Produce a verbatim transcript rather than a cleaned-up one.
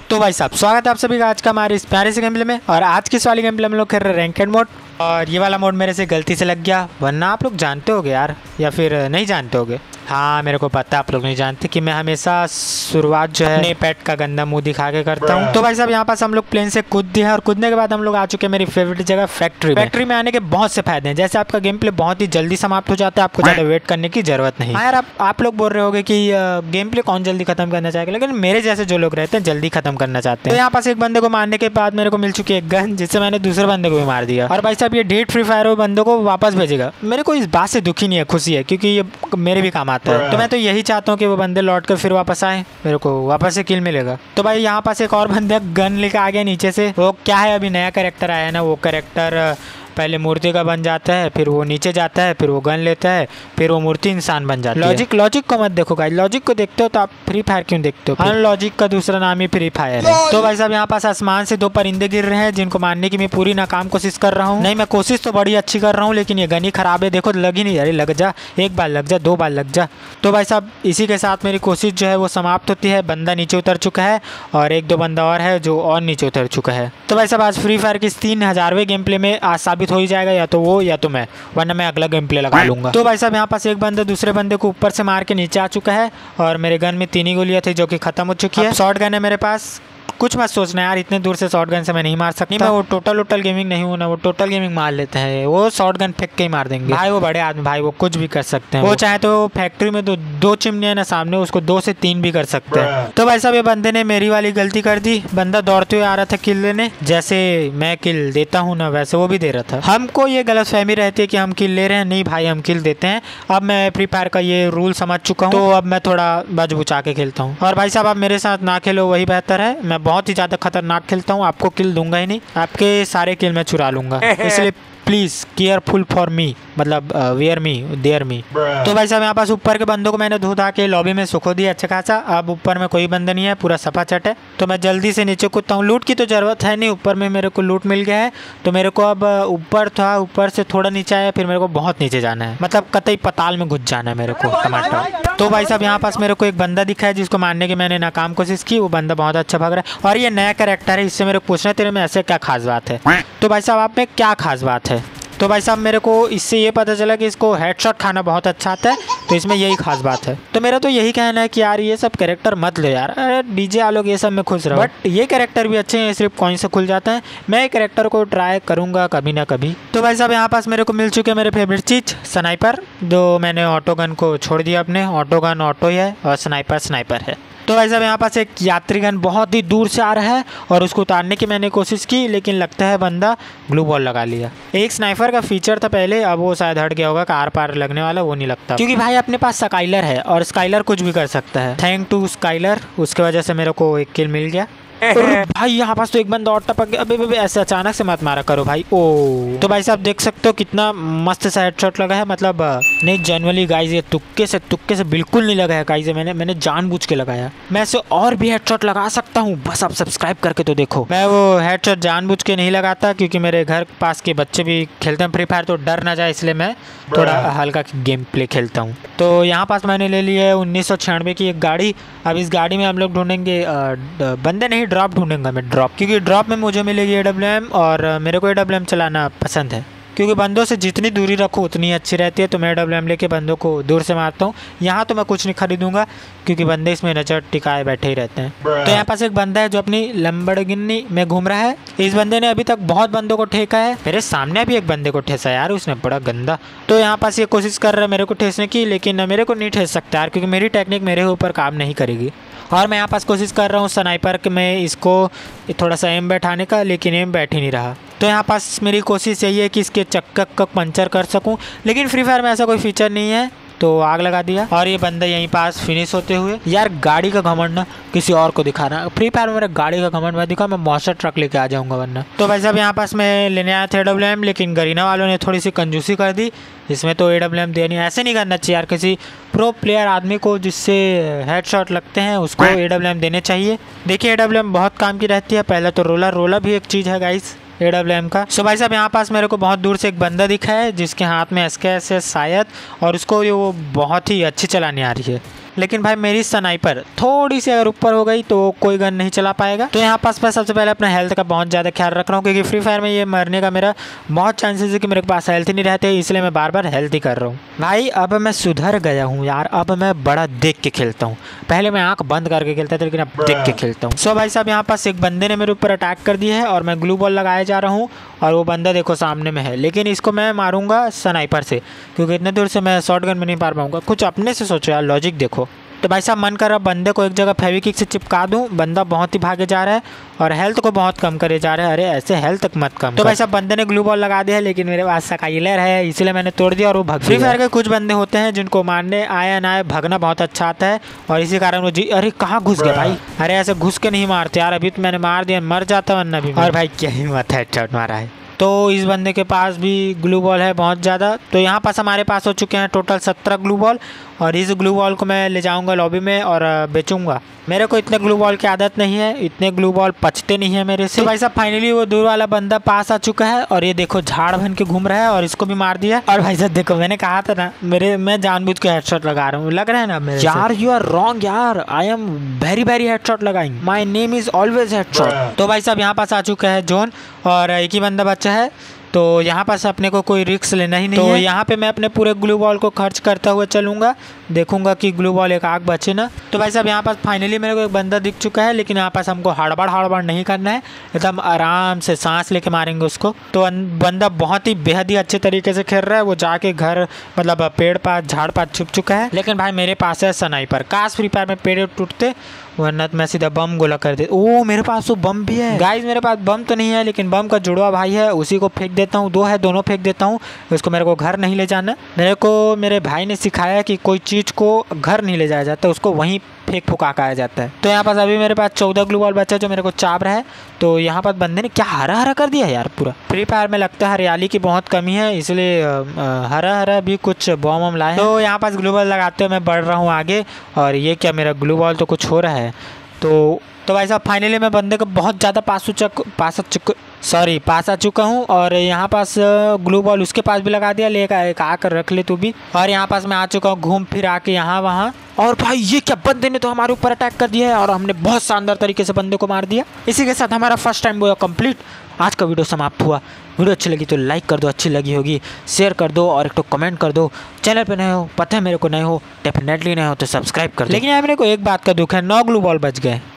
तो भाई साहब स्वागत है आप सभी का आज का हमारे इस प्यारे से गेम प्ले में। और आज की इस वाली गेम प्ले हम लोग खेल रहे हैं रैंकेड मोड। और ये वाला मोड मेरे से गलती से लग गया, वरना आप लोग जानते होगे यार, या फिर नहीं जानते होगे। हाँ मेरे को पता है आप लोग नहीं जानते कि मैं हमेशा शुरुआत जो है अपने पेट का गंदा मुंह दिखा के करता हूँ। तो भाई साहब यहाँ पास हम लोग प्लेन से कूद दिए हैं और कूदने के बाद हम लोग आ चुके हैं मेरी फेवरेट जगह फैक्ट्री में। फैक्ट्री में आने के बहुत से फायदे हैं, जैसे आपका गेम प्ले बहुत ही जल्दी समाप्त हो जाता है, आपको ज़्यादा वेट करने की जरूरत नहीं। हाँ यार आप, आप लोग बोल रहे होगे कि गेम प्ले कौन जल्दी खत्म करना चाहेगा, लेकिन मेरे जैसे जो लोग रहते हैं जल्दी खत्म करना चाहते हैं। तो यहाँ पास एक बंदे को मारने के बाद मेरे को मिल चुकी है एक गन, जिससे मैंने दूसरे बंदे को भी मार दिया। और भाई साहब ये डेट फ्री फायर बंदों को वापस भेजेगा। मेरे को इस बात से दुखी नहीं है, खुशी है, क्योंकि ये मेरे भी काम आता है। तो मैं तो यही चाहता हूँ कि वो बंदे लौट कर फिर वापस आए, मेरे को वापस से किल मिलेगा। तो भाई यहाँ पास एक और बंदा गन लेकर आ गया नीचे से। वो क्या है, अभी नया कैरेक्टर आया है ना, वो कैरेक्टर पहले मूर्ति का बन जाता है, फिर वो नीचे जाता है, फिर वो गन लेता है, फिर वो मूर्ति इंसान बन जाती है। लॉजिक लॉजिक को मत देखो गाइस, लॉजिक को देखते हो तो आप फ्री फायर क्यों देखते हो? अनलॉजिक का दूसरा नाम ही फ्री फायर है। तो भाई साहब यहाँ पास आसमान से दो परिंदे गिर रहे हैं, जिनको मारने की मैं पूरी नाकाम कोशिश कर रहा हूँ। नहीं मैं कोशिश तो बड़ी अच्छी कर रहा हूँ, लेकिन ये गन ही खराब है। देखो लग ही नहीं, अरे लग जा, एक बार लग जा, दो बार लग जा। तो भाई साहब इसी के साथ मेरी कोशिश जो है वो समाप्त होती है। बंदा नीचे उतर चुका है और एक दो बंदा और है जो और नीचे उतर चुका है। तो भाई साहब आज फ्री फायर की इस तीन हजारवें गेम प्ले में आज साबित हो ही जाएगा, या तो वो या तो मैं, वरना मैं अगला गेम प्ले लगा लूंगा। तो भाई साहब यहाँ पास एक बंदा दूसरे बंदे को ऊपर से मार के नीचे आ चुका है और मेरे गन में तीन ही गोलियां थी जो कि खत्म हो चुकी है। शॉर्ट गन है मेरे पास, कुछ मत सोचना यार, इतने दूर से शॉर्ट गन से मैं नहीं मार सकता। मैं वो टोटल टोटल गेमिंग नहीं हूँ ना, वो टोटल गेमिंग मार लेते हैं, वो शॉर्ट गन फेंक के ही मार देंगे भाई। वो बड़े आदमी भाई, वो कुछ भी कर सकते हैं। वो चाहे तो फैक्ट्री में दो दो चिमनियाँ ना सामने, उसको दो से तीन भी कर सकते हैं। तो भाई साहब ये बंदे ने मेरी वाली गलती कर दी। बंदा दौड़ते हुए आ रहा था किल लेने, जैसे मैं किल देता हूँ ना वैसे वो भी दे रहा था। हमको ये गलतफहमी रहती है कि हम किल ले रहे हैं, नहीं भाई हम किल देते हैं। अब मैं फ्री फायर का ये रूल समझ चुका हूँ, तो अब मैं थोड़ा बच बुचा के खेलता हूँ। और भाई साहब आप मेरे साथ ना खेलो वही बेहतर है, मैं बहुत ही ज्यादा खतरनाक नाक खेलता हूँ, आपको किल दूंगा ही नहीं, आपके सारे किल मैं चुरा लूंगा। इसलिए प्लीज केयरफुल फॉर मी, मतलब वेयर मी देयर मी। तो भाई साहब यहाँ पास ऊपर के बंदों को मैंने धो धा के लॉबी में सुखो दिया अच्छा खासा। अब ऊपर में कोई बंदा नहीं है, पूरा सफा चट है। तो मैं जल्दी से नीचे कूदता हूँ। लूट की तो जरूरत है नहीं, ऊपर में मेरे को लूट मिल गया है। तो मेरे को अब ऊपर था, ऊपर से थोड़ा नीचे आया, फिर मेरे को बहुत नीचे जाना है, मतलब कतई पताल में घुस जाना है मेरे को टमाटर। तो भाई साहब यहाँ पास मेरे को एक बंदा दिखा है जिसको मारने की मैंने नाकाम कोशिश की। वो बंदा बहुत अच्छा भाग रहा है और ये नया कैरेक्टर है, इससे मेरे को पूछना है तेरे में ऐसे क्या खास बात है। तो भाई साहब आप में क्या खास बात है? तो भाई साहब मेरे को इससे ये पता चला कि इसको हेडशॉट खाना बहुत अच्छा आता है, तो इसमें यही खास बात है। तो मेरा तो यही कहना है कि यार ये सब कैरेक्टर मत लो यार, अरे डीजे आ लोग ये सब में खुश रहो, बट ये कैरेक्टर भी अच्छे हैं, सिर्फ कॉइन से खुल जाते हैं। मैं ये कैरेक्टर को ट्राई करूंगा कभी ना कभी। तो भाई साहब यहाँ पास मेरे को मिल चुके हैं मेरे फेवरेट चीज स्नाइपर, जो मैंने ऑटो गन को छोड़ दिया अपने। ऑटो गन ऑटो ही है और स्नाइपर स्नाइपर है। तो भाई साहब यहाँ पास एक यात्रीगण बहुत ही दूर से आ रहा है और उसको उतारने की मैंने कोशिश की, लेकिन लगता है बंदा ग्लू बॉल लगा लिया। एक स्नाइपर का फीचर था पहले, अब वो शायद हट गया होगा, कार पार लगने वाला वो नहीं लगता, क्योंकि भाई अपने पास स्काइलर है और स्काइलर कुछ भी कर सकता है। थैंक टू स्काइलर, उसके वजह से मेरे को एक किल मिल गया। भाई यहाँ पास तो एक बंदा और टपक गया। अबे अबे ऐसे अचानक से मत मारा करो भाई। ओ तो भाई साहब देख सकते हो कितना मस्त सा हेडशॉट लगा है, मतलब नहीं जनरली गाइस ये तुक्के से तुक्के से बिल्कुल नहीं लगा है गाइस, मैंने मैंने जानबूझ के लगाया। मैं ऐसे और भी हेडशॉट लगा सकता हूँ, बस आप सब्सक्राइब करके तो देखो। मैं वो हेडशॉट जानबूझ के नहीं लगाता, क्योंकि मेरे घर पास के बच्चे भी खेलते हैं फ्री फायर, तो डर ना जाए इसलिए मैं थोड़ा हल्का गेम प्ले खेलता हूँ। तो यहाँ पास मैंने ले ली है उन्नीस सौ छियानवे की एक गाड़ी। अब इस गाड़ी में हम लोग ढूंढेंगे बंदे नहीं, ड्रॉप ढूंढूंगा मैं, ड्रॉप, क्योंकि ड्रॉप में मुझे मिलेगी ए डब्ल्यू एम और मेरे को ए डब्ल्यू एम चलाना पसंद है, क्योंकि बंदों से जितनी दूरी रखो उतनी अच्छी रहती है। तो मैं ए डब्ल्यू एम लेके बंदों को दूर से मारता हूँ। यहाँ तो मैं कुछ नहीं खरीदूंगा, क्योंकि बंदे इसमें नजर टिकाए बैठे ही रहते हैं। तो यहाँ पास एक बंदा है जो अपनी लैम्बोर्गिनी में घूम रहा है। इस बंदे ने अभी तक बहुत बंदों को ठेका है। मेरे सामने भी एक बंदे को ठेसा यार उसने, बड़ा गंदा। तो यहाँ पास ये कोशिश कर रहा है मेरे को ठेसने की, लेकिन मेरे को नहीं ठेस सकता यार, क्योंकि मेरी टेक्निक मेरे ऊपर काम नहीं करेगी। और मैं यहाँ पास कोशिश कर रहा हूँ स्नाइपर में इसको थोड़ा सा एम बैठाने का, लेकिन एम बैठ ही नहीं रहा। तो यहाँ पास मेरी कोशिश यही है कि इसके चक्कर का पंचर कर सकूँ, लेकिन फ्री फायर में ऐसा कोई फीचर नहीं है, तो आग लगा दिया। और ये बंदा यहीं पास फिनिश होते हुए। यार गाड़ी का घमंड ना किसी और को दिखाना, फ्री फायर में मेरा गाड़ी का घमंड मैं दिखा, मैं मॉन्स्टर ट्रक लेके आ जाऊंगा वरना। तो भाई साहब यहाँ पास मैं लेने आया था ए डब्ल्यू एम, लेकिन गरीना वालों ने थोड़ी सी कंजूसी कर दी। इसमें तो ए डब्ल्यू एम देनी ऐसे नहीं करना चाहिए यार, किसी प्रो प्लेयर आदमी को जिससे हेडशॉट लगते हैं उसको ए डब्ल्यू एम देने चाहिए। देखिए ए डब्ल्यू एम बहुत काम की रहती है। पहले तो रोलर रोलर भी एक चीज़ है गाइस ए डब्ल्यू एम का। सो भाई साहब यहाँ पास मेरे को बहुत दूर से एक बंदा दिखा है जिसके हाथ में एस के एस है शायद, और उसको ये वो बहुत ही अच्छी चलाने आ रही है। लेकिन भाई मेरी स्नाइपर थोड़ी सी अगर ऊपर हो गई तो कोई गन नहीं चला पाएगा। तो यहाँ पास मैं सबसे पहले अपने हेल्थ का बहुत ज़्यादा ख्याल रख रहा हूँ, क्योंकि फ्री फायर में ये मरने का मेरा बहुत चांसेस है कि मेरे पास हेल्थ ही नहीं रहते, इसलिए मैं बार बार हेल्थ ही कर रहा हूँ। भाई अब मैं सुधर गया हूँ यार, अब मैं बड़ा देख के खेलता हूँ। पहले मैं आँख बंद करके खेलता था, लेकिन अब देख के खेलता हूँ। सो भाई साहब यहाँ पास एक बंदे ने मेरे ऊपर अटैक कर दिया है और मैं ग्लू बॉल लगाया जा रहा हूँ, और वो बंदा देखो सामने में है, लेकिन इसको मैं मारूंगा स्नाइपर से, क्योंकि इतने दूर से मैं शॉट गन में नहीं मार पाऊंगा। कुछ अपने से सोचो यार, लॉजिक देखो। तो भाई साहब मन कर रहा बंदे को एक जगह फेविक्विक से चिपका दूं, बंदा बहुत ही भागे जा रहा है और हेल्थ को बहुत कम करे जा रहा है। अरे ऐसे हेल्थ तक मत कम। तो भाई साहब बंदे ने ग्लू बॉल लगा दिया है, लेकिन मेरे पास स्काइलर है, इसलिए मैंने तोड़ दिया और वो भाग। फ्री फायर के कुछ बंदे होते हैं जिनको मारने आए ना आए भगना बहुत अच्छा आता है, और इसी कारण वो जी अरे कहाँ घुस गया भाई। अरे ऐसे घुस के नहीं मारते यार, अभी तो मैंने मार दिया, मर जाता वरना भी। और भाई क्या हिम्मत है, हेडशॉट मारा है। तो इस बंदे के पास भी ग्लू बॉल है बहुत ज़्यादा। तो यहाँ पास हमारे पास हो चुके हैं टोटल सत्रह ग्लू बॉल, और इस ग्लू बॉल को मैं ले जाऊँगा लॉबी में और बेचूंगा। मेरे को इतने ग्लू बॉल की आदत नहीं है, इतने ग्लू बॉल पचते नहीं है मेरे से। तो भाई साहब फाइनली वो दूर वाला बंदा पास आ चुका है, और ये देखो झाड़ बन के घूम रहा है, और इसको भी मार दिया। और भाई साहब देखो मैंने कहा था ना, मेरे मैं जानबूझ के हेडशॉट लगा रहा हूँ, लग रहा है ना मेरे यार। यू आर रॉन्ग यार, I am very very headshot लगाइंग, my name is always headshot. तो भाई साहब यहाँ पास आ चुका है जोन, और एक ही बंदा बच्चा है, तो यहाँ पास अपने को कोई रिस्क लेना ही नहीं तो है। यहाँ पे मैं अपने पूरे ग्लू बॉल को खर्च करता हुआ चलूँगा, देखूंगा कि ग्लू बॉल एक आग बचे ना। तो भाई साहब यहाँ पास फाइनली मेरे को एक बंदा दिख चुका है, लेकिन यहाँ पास हमको हड़बड़ हड़बड़ नहीं करना है, एकदम आराम से सांस लेके मारेंगे उसको। तो बंदा बहुत ही बेहद ही अच्छे तरीके से खेल रहा है, वो जाके घर मतलब पेड़ पास झाड़ पास छुप चुका है। लेकिन भाई मेरे पास है स्नाइपर, काश फ्री फायर में पेड़ टूटते, वरना मैं सीधा बम गोला कर दे। ओ मेरे पास तो बम भी है गाइस, मेरे पास बम तो नहीं है, लेकिन बम का जुड़वा भाई है, उसी को फेंक देता हूँ। दो है, दोनों फेंक देता हूँ, उसको मेरे को घर नहीं ले जाना। मेरे को मेरे भाई ने सिखाया कि कोई चीज़ को घर नहीं ले जाया जाता, उसको वहीं फेंक फुका आया जाता है। तो यहाँ पास अभी मेरे पास चौदह ग्लू बॉल बचा जो मेरे को चाप रहा है। तो यहाँ पास बंदे ने क्या हरा हरा कर दिया यार पूरा। फ्री फायर में लगता है हरियाली की बहुत कमी है, इसलिए हरा हरा भी कुछ बॉम वम लाए। तो यहाँ पास ग्लू बॉल लगाते हुए मैं बढ़ रहा हूँ आगे, और ये क्या मेरा ग्लू बॉल तो कुछ हो रहा है। तो तो भाई साहब फाइनली मैं बंदे को बहुत ज़्यादा पास चुक पास चुक सॉरी पास आ चुका हूँ, और यहाँ पास ग्लू बॉल उसके पास भी लगा दिया, लेकर एक आकर रख ले तू भी। और यहाँ पास मैं आ चुका हूँ घूम फिर आके यहाँ वहाँ। और भाई ये क्या, बंदे ने तो हमारे ऊपर अटैक कर दिया है, और हमने बहुत शानदार तरीके से बंदे को मार दिया। इसी के साथ हमारा फर्स्ट टाइम हुआ कंप्लीट। आज का वीडियो समाप्त हुआ। वीडियो अच्छी लगी तो लाइक कर दो, अच्छी लगी होगी शेयर कर दो, और एक तो कमेंट कर दो। चैनल पे नए हो, पता है मेरे को नए हो, डेफिनेटली नए हो तो सब्सक्राइब कर दो। लेकिन यार मेरे को एक बात का दुख है, नौ ग्लू बॉल बच गए।